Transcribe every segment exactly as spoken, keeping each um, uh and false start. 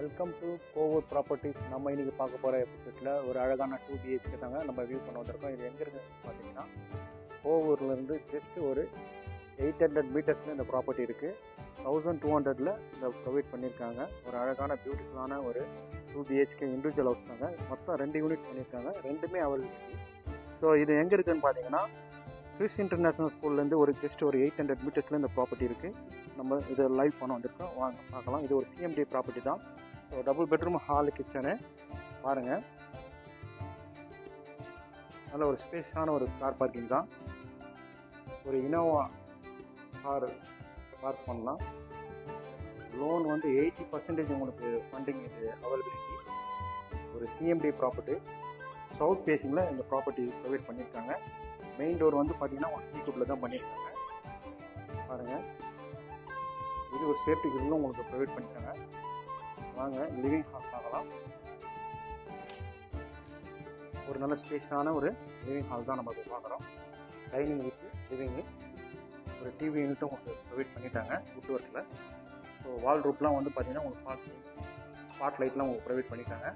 Welcome to Kovur properties. நம்ம இன்றைக்கி பார்க்க போகிற எபிசோடில் ஒரு அழகான டூ பிஹெச்கே தாங்க நம்ம வியூ பண்ண வந்திருக்கோம். இது எங்கே இருக்குதுன்னு பார்த்தீங்கன்னா கோவூர்லேருந்து ஜஸ்ட் ஒரு எயிட் ஹண்ட்ரட் மீட்டர்ஸில் இந்த ப்ராப்பர்ட்டி இருக்குது. தௌசண்ட் டூ ஹண்ட்ரடில் இந்த ப்ரொவைட் பண்ணியிருக்காங்க. ஒரு அழகான பியூட்டிஃபுல்லான ஒரு டூ பிஹெச்கே இண்டிவிஜுவல் ஹவுஸ் தாங்க. மொத்தம் ரெண்டு யூனிட் பண்ணியிருக்காங்க, ரெண்டுமே அவைலபிலிட்டி. ஸோ இது எங்கே இருக்குதுன்னு பார்த்தீங்கன்னா ஸ்விஸ் இன்டர்நேஷ்னல் ஸ்கூல்லேருந்து ஒரு ஜஸ்ட் ஒரு எயிட் ஹண்ட்ரட் மீட்டர்ஸில் இந்த ப்ராப்பர்ட்டி இருக்குது. நம்ம இதை லைவ் பண்ண வந்திருக்கோம், வாங்க பார்க்கலாம். இது ஒரு சிஎம்டி ப்ராப்பர்ட்டி தான். So double bedroom, hall, kitchen பாருங்கள். நல்ல ஒரு ஸ்பேஸான ஒரு கார் பார்க்கிங் தான். ஒரு இனோவா கார் பார்க் பண்ணலாம். லோன் வந்து எயிட்டி பர்சன்டேஜ் உங்களுக்கு ஃபண்டிங் இது அவைலபிலிட்டி. ஒரு சிஎம்டி ப்ராப்பர்ட்டி, சவுத் ஃபேஸிங்கில் இந்த ப்ராப்பர்ட்டி ப்ரொவைட் பண்ணியிருக்காங்க. மெயின் டோர் வந்து பார்த்தீங்கன்னா ஒரு டீ குட்டில் தான் பண்ணியிருக்காங்க பாருங்கள். இது ஒரு சேஃப்டி கிரில்லும் உங்களுக்கு ப்ரொவைட் பண்ணியிருக்காங்க. வாங்க லிவிங் ஹால் பார்க்கலாம். ஒரு நல்ல ஸ்பேஸான ஒரு லிவிங் ஹால் தான் நம்ம பார்க்குறோம். டைனிங் வித் லிவிங்கு, ஒரு டிவி யூனிட்டும் உங்களுக்கு ப்ரொவைட் பண்ணிட்டாங்க வுட் ஒர்க்கில். ஸோ வால் ரூப்லாம் வந்து பார்த்தீங்கன்னா உங்களுக்கு ஃபால்ஸ் ஸ்பாட் லைட்லாம் உங்களுக்கு ப்ரொவைட் பண்ணிட்டாங்க.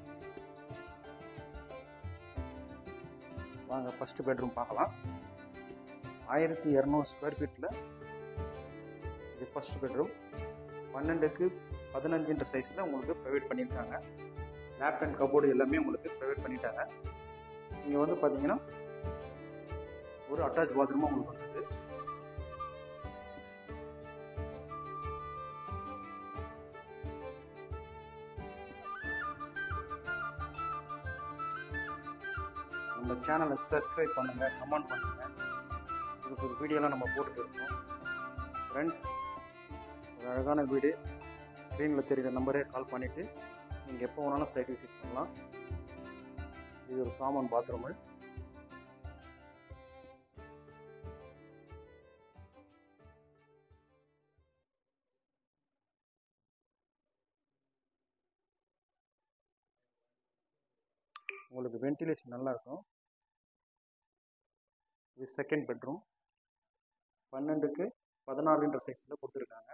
வாங்க ஃபஸ்ட்டு பெட்ரூம் பார்க்கலாம். ஆயிரத்தி இரநூறு ஸ்கொயர் ஃபீட்டில் இது ஃபஸ்ட்டு பெட்ரூம். பன்னெண்டுக்கு பதினஞ்சுன்ற சைஸில் உங்களுக்கு ப்ரொவைட் பண்ணியிருக்காங்க. லேப் அண்ட் கபோர்டு எல்லாமே உங்களுக்கு ப்ரொவைட் பண்ணிட்டாங்க. இங்கே வந்து பார்த்தீங்கன்னா ஒரு அட்டாச் பாத்ரூமாக உங்களுக்கு வந்தது. நம்ம சேனலை சப்ஸ்கிரைப் பண்ணுங்கள், கமெண்ட் பண்ணுங்கள். இதுக்கு ஒரு வீடியோலாம் நம்ம போட்டுட்டு இருக்கோம் ஃப்ரெண்ட்ஸ். ஒரு அழகான வீடு. ஸ்க்ரீனில் தெரிகிற நம்பரே கால் பண்ணிவிட்டு நீங்கள் எப்போ வேணாலும் சைட் விசிட் பண்ணலாம். இது ஒரு காமன் பாத்ரூமு. உங்களுக்கு வென்டிலேஷன் நல்லாயிருக்கும். இது செகண்ட் பெட்ரூம். பன்னெண்டுக்கு பதினாலுன்ற சைஸில் கொடுத்துருக்காங்க.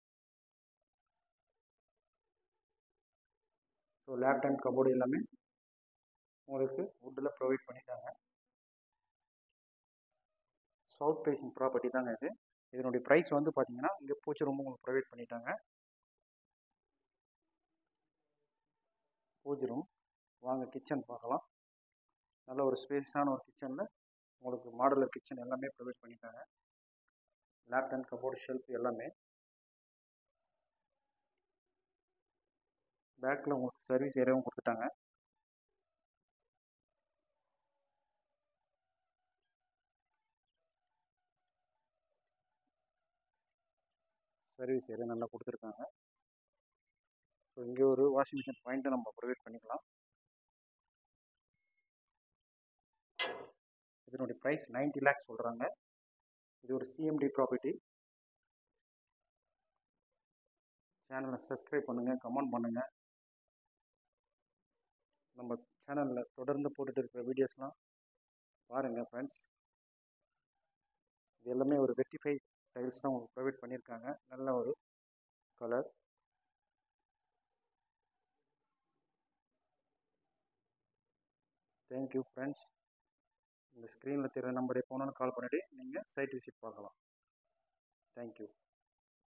ஸோ லேப் அண்ட் கபோர்டு எல்லாமே உங்களுக்கு வுட்டில் ப்ரொவைட் பண்ணிட்டாங்க. சவுத் ஃபேஸிங் ப்ராப்பர்ட்டி தாங்க இது. இதனுடைய ப்ரைஸ் வந்து பார்த்தீங்கன்னா இங்கே பூச்சி ரூமும் உங்களுக்கு ப்ரொவைட் பண்ணிட்டாங்க. பூஜை ரூம். வாங்க கிச்சன் பார்க்கலாம். நல்ல ஒரு ஸ்பேஸான ஒரு கிச்சனில் உங்களுக்கு மாடுலர் கிச்சன் எல்லாமே ப்ரொவைட் பண்ணிட்டாங்க. லேப் அண்ட் கபோர்டு, ஷெல்ஃப் எல்லாமே. பேக்கில் உங்களுக்கு சர்வீஸ் ஏரியாவும் கொடுத்துட்டாங்க. சர்வீஸ் ஏரியா நல்லா கொடுத்துருக்காங்க. ஸோ இங்கே ஒரு வாஷிங் மிஷின் பாயிண்ட்டை நம்ம ப்ரொவைட் பண்ணிக்கலாம். இதனுடைய ப்ரைஸ் நைன்ட்டி லேக்ஸ் சொல்கிறாங்க. இது ஒரு சிஎம்டி ப்ராப்பர்ட்டி. சேனலை சப்ஸ்கிரைப் பண்ணுங்கள், கமெண்ட் பண்ணுங்கள். நம்ம சேனலில் தொடர்ந்து போட்டுட்டு இருக்கிற வீடியோஸ்லாம் பாருங்கள் ஃப்ரெண்ட்ஸ். இது எல்லாமே ஒரு வெட்டிஃபை டைல்ஸ் தான் உங்களுக்கு ப்ரொவைட் பண்ணியிருக்காங்க. நல்ல ஒரு கலர். Thank you friends. இந்த ஸ்க்ரீனில் தெரிகிற நம்பரை போனாலும் கால் பண்ணிவிட்டு நீங்கள் சைட் விசிட் பார்க்கலாம். தேங்க்யூ.